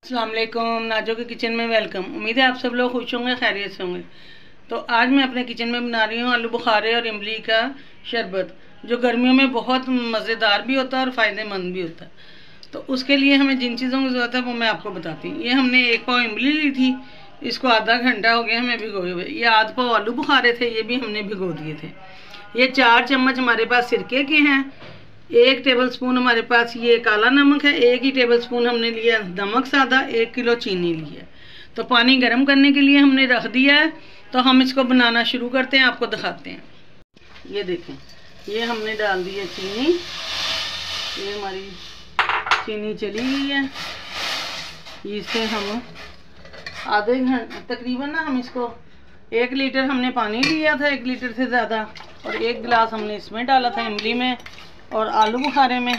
अस्सलाम वालेकुम, नाजो के किचन में वेलकम। उम्मीद है आप सब लोग खुश होंगे, खैरियत से होंगे। तो आज मैं अपने किचन में बना रही हूँ आलू बुखारे और इमली का शरबत, जो गर्मियों में बहुत मज़ेदार भी होता है और फ़ायदेमंद भी होता है। तो उसके लिए हमें जिन चीज़ों की ज़रूरत है वो मैं आपको बताती हूँ। ये हमने 1 पाव इमली ली थी, इसको आधा घंटा हो गया हमें भिगोए हुए। ये आधा पाव आलू बुखारे थे, ये भी हमने भिगो दिए थे। ये 4 चम्मच हमारे पास सिरके के हैं। 1 टेबल स्पून हमारे पास ये काला नमक है। 1 ही टेबल स्पून हमने लिया नमक सादा। 1 किलो चीनी ली है। तो पानी गर्म करने के लिए हमने रख दिया है। तो हम इसको बनाना शुरू करते हैं, आपको दिखाते हैं। ये देखें, ये हमने डाल दी है चीनी। ये हमारी चीनी चली गई है। इसे हम आधे घंटे तकरीबन हम इसको 1 लीटर हमने पानी लिया था, 1 लीटर से ज़्यादा, और 1 गिलास हमने इसमें डाला था इमली में और आलू बुखारे में।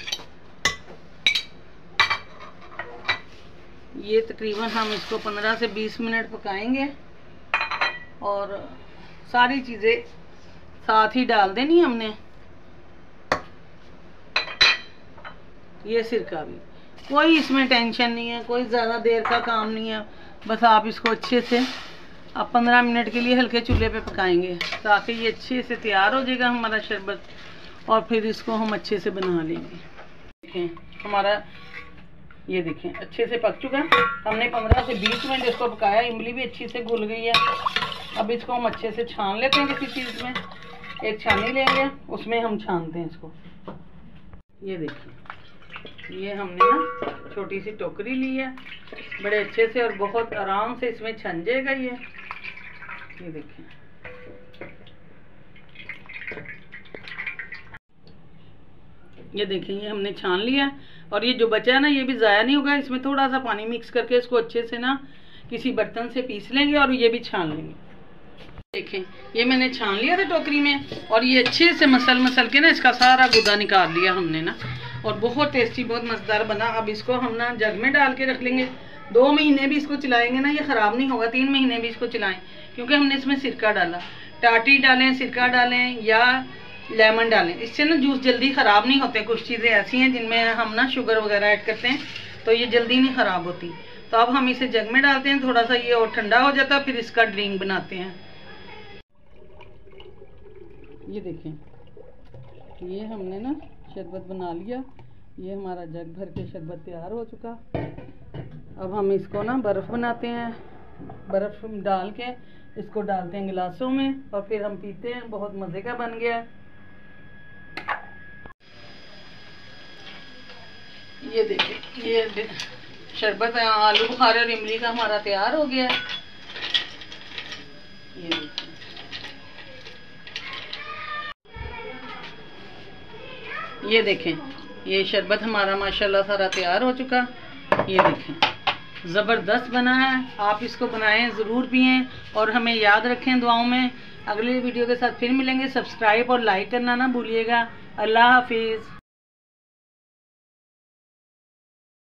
ये तकरीबन हम इसको 15 से 20 मिनट पकाएंगे और सारी चीज़ें साथ ही डाल देनी हमने। ये सिरका भी, कोई इसमें टेंशन नहीं है, कोई ज़्यादा देर का काम नहीं है। बस आप इसको अच्छे से 15 मिनट के लिए हल्के चूल्हे पे पकाएंगे ताकि ये अच्छे से तैयार हो जाएगा हमारा शरबत, और फिर इसको हम अच्छे से बना लेंगे। देखें हमारा, ये देखें अच्छे से पक चुका है। हमने 15 से 20 मिनट इसको पकाया। इमली भी अच्छी से घुल गई है। अब इसको हम अच्छे से छान लेते हैं किसी चीज़ में। एक छानी लेंगे, उसमें हम छानते हैं इसको। ये देखिए, ये हमने ना छोटी सी टोकरी ली है, बड़े अच्छे से और बहुत आराम से इसमें छन जाएगा ये देखें। ये देखें, ये हमने छान लिया और ये जो बचा है ना, ये भी ज़ाया नहीं होगा। इसमें थोड़ा सा पानी मिक्स करके इसको अच्छे से ना किसी बर्तन से पीस लेंगे और ये भी छान लेंगे। देखें, ये मैंने छान लिया था टोकरी में, और ये अच्छे से मसल के ना इसका सारा गुदा निकाल लिया हमने ना, और बहुत टेस्टी, बहुत मज़ेदार बना। अब इसको हम ना जग में डाल के रख लेंगे। 2 महीने भी इसको चलाएंगे ना, ये ख़राब नहीं होगा। 3 महीने भी इसको चलाएं, क्योंकि हमने इसमें सिरका डाला। टाटी डालें, सिरका डालें या लेमन डालें, इससे ना जूस जल्दी ख़राब नहीं होते। कुछ चीज़ें ऐसी हैं जिनमें हम ना शुगर वगैरह ऐड करते हैं, तो ये जल्दी नहीं ख़राब होती। तो अब हम इसे जग में डालते हैं, थोड़ा सा ये और ठंडा हो जाता है, फिर इसका ड्रिंक बनाते हैं। ये देखें, ये हमने ना शरबत बना लिया। ये हमारा जग भर के शरबत तैयार हो चुका। अब हम इसको ना बर्फ़ बनाते हैं। बर्फ़ डाल के इसको डालते हैं गिलासों में और फिर हम पीते हैं। बहुत मज़े का बन गया। ये देखिए, ये शरबत आलू बुखारे और इमली का हमारा तैयार हो गया। ये देखिए, ये देखें, ये शरबत हमारा माशाल्लाह सारा तैयार हो चुका। ये देखें, ज़बरदस्त बना है। आप इसको बनाएं, ज़रूर पिएं और हमें याद रखें दुआओं में। अगली वीडियो के साथ फिर मिलेंगे। सब्सक्राइब और लाइक करना ना भूलिएगा। अल्लाह हाफिज़।